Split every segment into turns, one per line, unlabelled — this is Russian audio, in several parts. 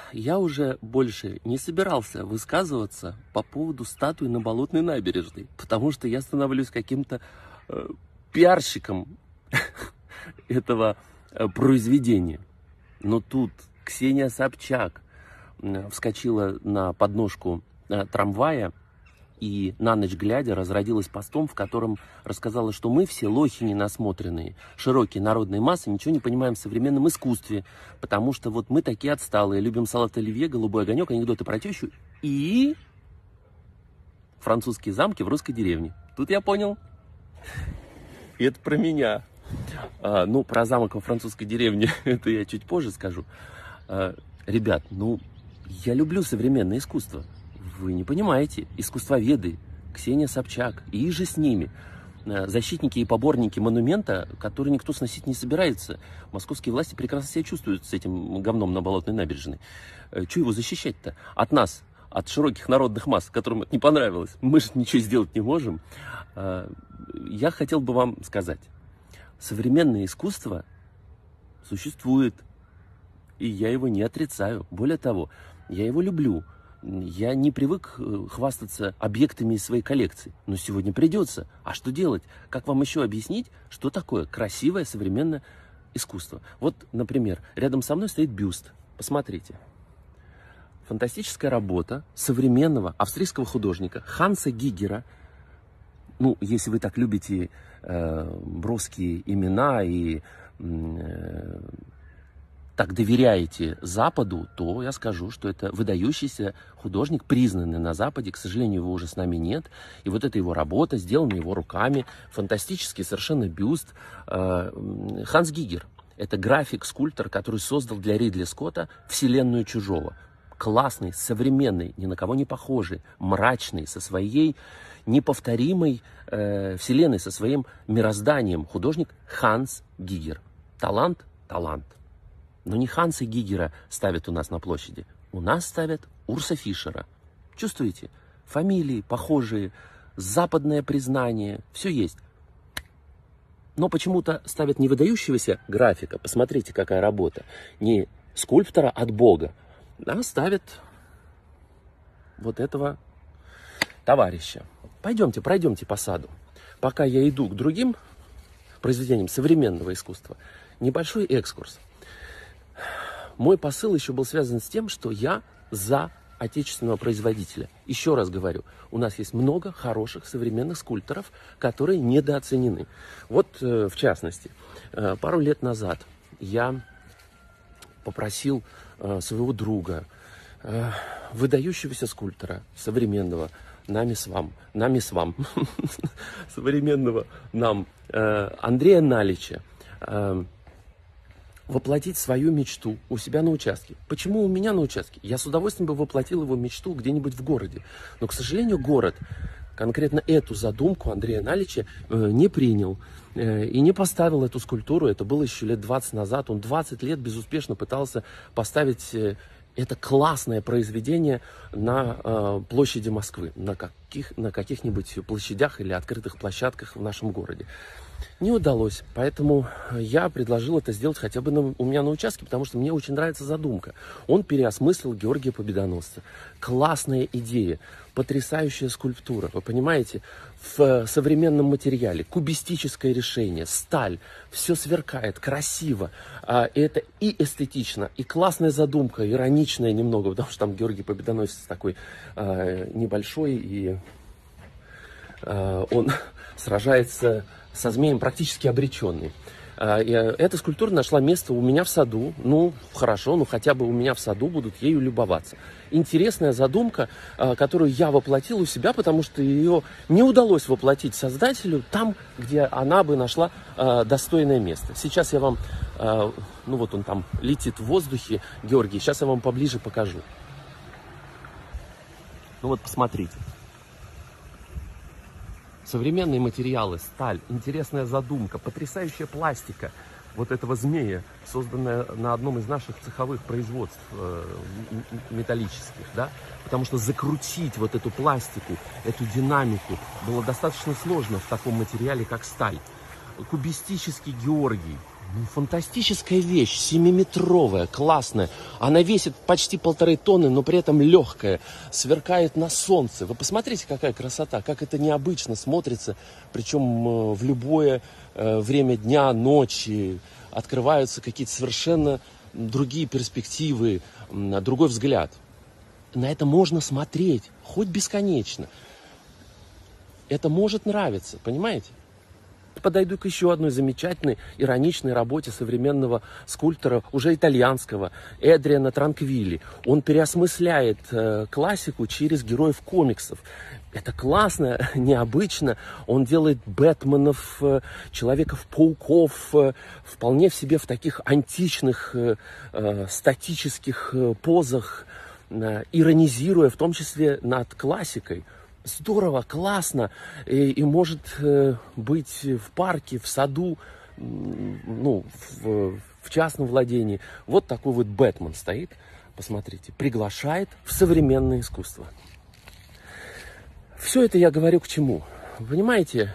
я уже больше не собирался высказываться по поводу статуи на Болотной набережной, потому что я становлюсь каким-то пиарщиком этого произведения. Но тут Ксения Собчак вскочила на подножку трамвая и на ночь глядя разродилась постом, в котором рассказала, что мы все лохи ненасмотренные, широкие народные массы, ничего не понимаем в современном искусстве, потому что вот мы такие отсталые, любим салат оливье, голубой огонек, анекдоты про тещу и французские замки в русской деревне. Тут я понял, это про меня. Ну, про замок во французской деревне это я чуть позже скажу. Ребят, ну, я люблю современное искусство. Вы не понимаете, искусствоведы, Ксения Собчак и же с ними, защитники и поборники монумента, который никто сносить не собирается. Московские власти прекрасно себя чувствуют с этим говном на Болотной набережной. Чего его защищать-то? От нас, от широких народных масс, которым это не понравилось. Мы же ничего сделать не можем. Я хотел бы вам сказать, современное искусство существует, и я его не отрицаю. Более того, я его люблю. Я не привык хвастаться объектами из своей коллекции, но сегодня придется. А что делать? Как вам еще объяснить, что такое красивое современное искусство? Вот, например, рядом со мной стоит бюст. Посмотрите. Фантастическая работа современного австрийского художника Ханса Гигера. Ну, если вы так любите броские имена и так доверяете Западу, то я скажу, что это выдающийся художник, признанный на Западе. К сожалению, его уже с нами нет. И вот эта его работа, сделана его руками, фантастический совершенно бюст. Ханс Гигер – это график-скульптор, который создал для Ридли Скотта вселенную Чужого. Классный, современный, ни на кого не похожий, мрачный, со своей неповторимой вселенной, со своим мирозданием художник Ханс Гигер. Талант – талант. Но не Ханса Гигера ставят у нас на площади. У нас ставят Урса Фишера. Чувствуете? Фамилии похожие, западное признание, все есть. Но почему-то ставят не выдающегося графика, посмотрите, какая работа, не скульптора от Бога, а ставят вот этого товарища. Пойдемте, пройдемте по саду. Пока я иду к другим произведениям современного искусства, небольшой экскурс. Мой посыл еще был связан с тем, что я за отечественного производителя. Еще раз говорю, у нас есть много хороших современных скульпторов, которые недооценены. Вот, в частности, пару лет назад я попросил своего друга, выдающегося скульптора современного, современного нам, Андрея Налича, воплотить свою мечту у себя на участке. Почему у меня на участке? Я с удовольствием бы воплотил его мечту где-нибудь в городе. Но, к сожалению, город конкретно эту задумку Андрея Налича не принял и не поставил эту скульптуру. Это было еще лет 20 назад. Он 20 лет безуспешно пытался поставить это классное произведение на площади Москвы, на каких-нибудь площадях или открытых площадках в нашем городе. Не удалось, поэтому я предложил это сделать хотя бы у меня на участке, потому что мне очень нравится задумка. Он переосмыслил Георгия Победоносца. Классная идея, потрясающая скульптура, вы понимаете, в современном материале, кубистическое решение, сталь, все сверкает, красиво, это и эстетично, и классная задумка, ироничная немного, потому что там Георгий Победоносец такой небольшой, и он сражается со змеем практически обреченный. Эта скульптура нашла место у меня в саду. Ну, хорошо, ну хотя бы у меня в саду будут ею любоваться. Интересная задумка, которую я воплотил у себя, потому что ее не удалось воплотить создателю там, где она бы нашла достойное место. Сейчас я вам, ну вот он там летит в воздухе, Георгий, сейчас я вам поближе покажу. Ну вот посмотрите. Современные материалы, сталь, интересная задумка, потрясающая пластика вот этого змея, созданная на одном из наших цеховых производств металлических, да? Потому что закрутить вот эту пластику, эту динамику было достаточно сложно в таком материале, как сталь. Кубистический Георгий, Ну, фантастическая вещь, 7-метровая, классная. Она весит почти 1,5 тонны, но при этом легкая, сверкает на солнце. Вы посмотрите, какая красота, как это необычно смотрится, причем в любое время дня, ночи. Открываются какие-то совершенно другие перспективы, другой взгляд. На это можно смотреть, хоть бесконечно. Это может нравиться, понимаете? Подойду к еще одной замечательной, ироничной работе современного скульптора, уже итальянского, Эдриано Транквилли. Он переосмысляет классику через героев комиксов. Это классно, необычно. Он делает Бэтменов, Человеков-пауков, вполне в себе в таких античных, статических позах, иронизируя в том числе над классикой. Здорово, классно, и может быть в парке, в саду, ну, в частном владении. Вот такой вот Бэтмен стоит, посмотрите, приглашает в современное искусство. Все это я говорю к чему? Понимаете,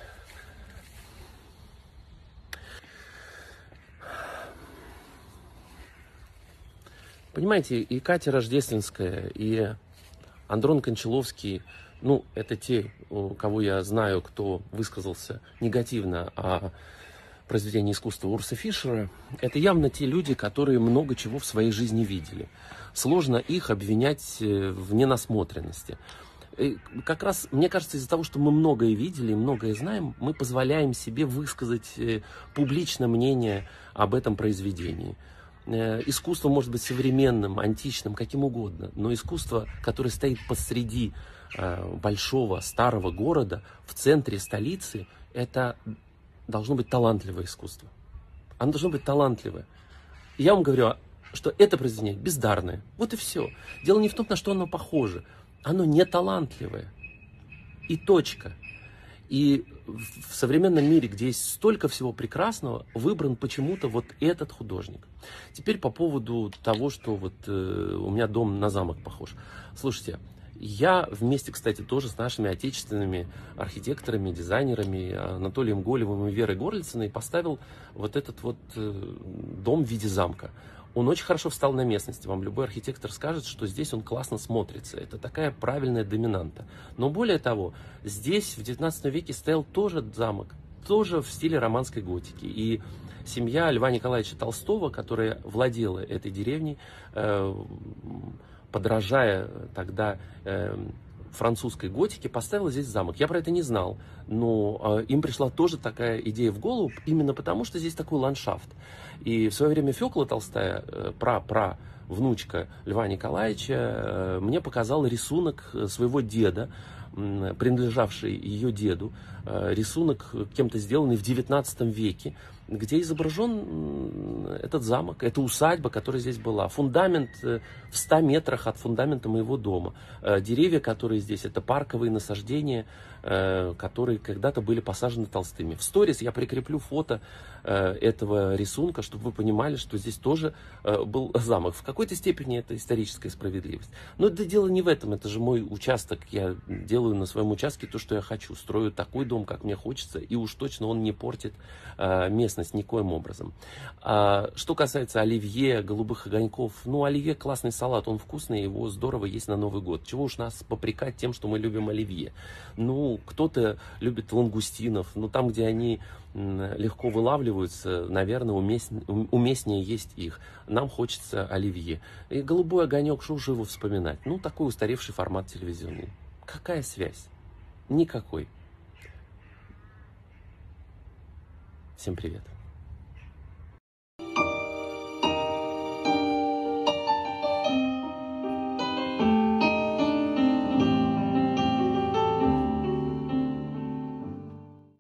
и Катя Рождественская, и Андрон Кончаловский, ну, это те, кого я знаю, кто высказался негативно о произведении искусства Урса Фишера. Это явно те люди, которые много чего в своей жизни видели. Сложно их обвинять в ненасмотренности. И как раз, мне кажется, из-за того, что мы многое видели и многое знаем, мы позволяем себе высказать публично мнение об этом произведении. Искусство может быть современным, античным, каким угодно, но искусство, которое стоит посреди большого старого города, в центре столицы, это должно быть талантливое искусство. Оно должно быть талантливое. И я вам говорю, что это произведение бездарное. Вот и все. Дело не в том, на что оно похоже. Оно не талантливое. И точка. И в современном мире, где есть столько всего прекрасного, выбран почему-то вот этот художник. Теперь по поводу того, что вот у меня дом на замок похож. Слушайте, я вместе, кстати, тоже с нашими отечественными архитекторами, дизайнерами Анатолием Голевым и Верой Горлицыной поставил вот этот вот дом в виде замка. Он очень хорошо встал на местности. Вам любой архитектор скажет, что здесь он классно смотрится. Это такая правильная доминанта. Но более того, здесь в 19 веке стоял тоже замок, тоже в стиле романской готики. И семья Льва Николаевича Толстого, которая владела этой деревней, подражая тогда французской готике, поставила здесь замок. Я про это не знал, но им пришла тоже такая идея в голову, именно потому, что здесь такой ландшафт. И в свое время Фёкла Толстая, внучка Льва Николаевича, мне показала рисунок своего деда, принадлежавший ее деду, рисунок кем-то сделанный в 19 веке, где изображен этот замок, эта усадьба, которая здесь была. Фундамент в 100 метрах от фундамента моего дома. Деревья, которые здесь, это парковые насаждения, которые когда-то были посажены Толстыми. В сторис я прикреплю фото этого рисунка, чтобы вы понимали, что здесь тоже был замок. В какой-то степени это историческая справедливость. Но это дело не в этом, это же мой участок. Я делаю на своем участке то, что я хочу. Строю такой дом, как мне хочется, и уж точно он не портит местность никоим образом. Что касается оливье, голубых огоньков, ну, оливье классный салат, он вкусный, его здорово есть на Новый год. Чего уж нас попрекать тем, что мы любим оливье. Ну, кто-то любит лангустинов, но там, где они легко вылавливаются, наверное, уместнее есть их. Нам хочется оливье. И голубой огонек, что же его вспоминать? Ну, такой устаревший формат телевизионный. Какая связь? Никакой. Всем привет.